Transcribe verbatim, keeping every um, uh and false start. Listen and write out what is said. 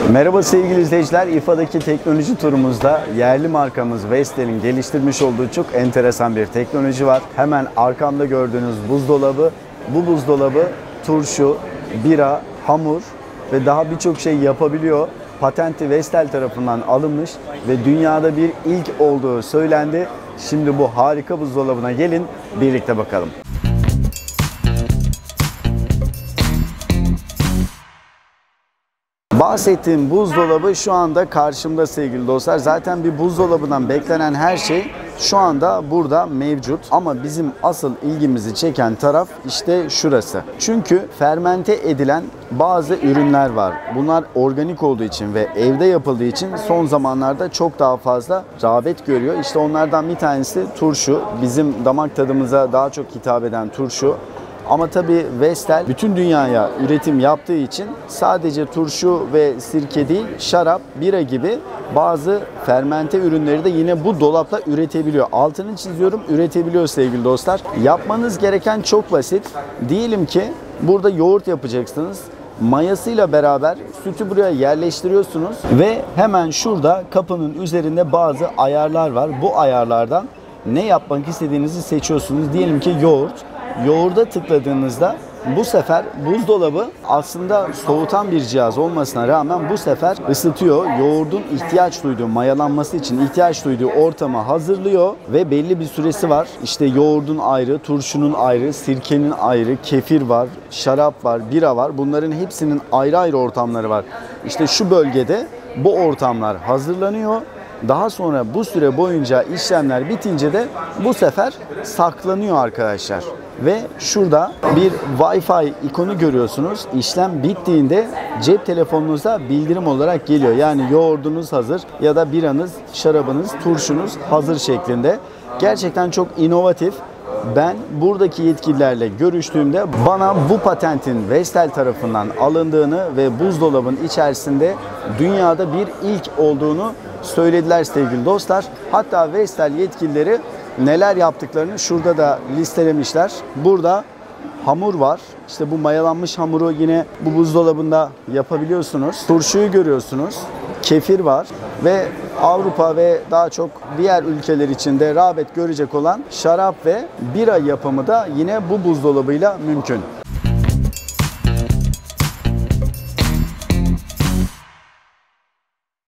Merhaba sevgili izleyiciler, İ F A'daki teknoloji turumuzda yerli markamız Vestel'in geliştirmiş olduğu çok enteresan bir teknoloji var. Hemen arkamda gördüğünüz buzdolabı, bu buzdolabı turşu, bira, hamur ve daha birçok şey yapabiliyor. Patenti Vestel tarafından alınmış ve dünyada bir ilk olduğu söylendi. Şimdi bu harika buzdolabına gelin birlikte bakalım. Bahsettiğim buzdolabı şu anda karşımda sevgili dostlar. Zaten bir buzdolabından beklenen her şey şu anda burada mevcut. Ama bizim asıl ilgimizi çeken taraf işte şurası. Çünkü fermente edilen bazı ürünler var. Bunlar organik olduğu için ve evde yapıldığı için son zamanlarda çok daha fazla rağbet görüyor. İşte onlardan bir tanesi turşu. Bizim damak tadımıza daha çok hitap eden turşu. Ama tabii Vestel bütün dünyaya üretim yaptığı için sadece turşu ve sirke değil, şarap, bira gibi bazı fermente ürünleri de yine bu dolapta üretebiliyor. Altını çiziyorum, üretebiliyor sevgili dostlar. Yapmanız gereken çok basit. Diyelim ki burada yoğurt yapacaksınız. Mayasıyla beraber sütü buraya yerleştiriyorsunuz ve hemen şurada kapının üzerinde bazı ayarlar var. Bu ayarlardan ne yapmak istediğinizi seçiyorsunuz. Diyelim ki yoğurt. Yoğurda tıkladığınızda bu sefer buzdolabı aslında soğutan bir cihaz olmasına rağmen bu sefer ısıtıyor. Yoğurdun ihtiyaç duyduğu, mayalanması için ihtiyaç duyduğu ortamı hazırlıyor ve belli bir süresi var. İşte yoğurdun ayrı, turşunun ayrı, sirkenin ayrı, kefir var, şarap var, bira var. Bunların hepsinin ayrı ayrı ortamları var. İşte şu bölgede bu ortamlar hazırlanıyor. Daha sonra bu süre boyunca işlemler bitince de bu sefer saklanıyor arkadaşlar. Ve şurada bir Wi-Fi ikonu görüyorsunuz. İşlem bittiğinde cep telefonunuza bildirim olarak geliyor. Yani yoğurdunuz hazır ya da biranız, şarabınız, turşunuz hazır şeklinde. Gerçekten çok inovatif. Ben buradaki yetkililerle görüştüğümde bana bu patentin Vestel tarafından alındığını ve buzdolabının içerisinde dünyada bir ilk olduğunu söylediler sevgili dostlar. Hatta Vestel yetkilileri neler yaptıklarını şurada da listelemişler. Burada hamur var. İşte bu mayalanmış hamuru yine bu buzdolabında yapabiliyorsunuz. Turşuyu görüyorsunuz. Kefir var ve Avrupa ve daha çok diğer ülkeler içinde rağbet görecek olan şarap ve bira yapımı da yine bu buzdolabıyla mümkün.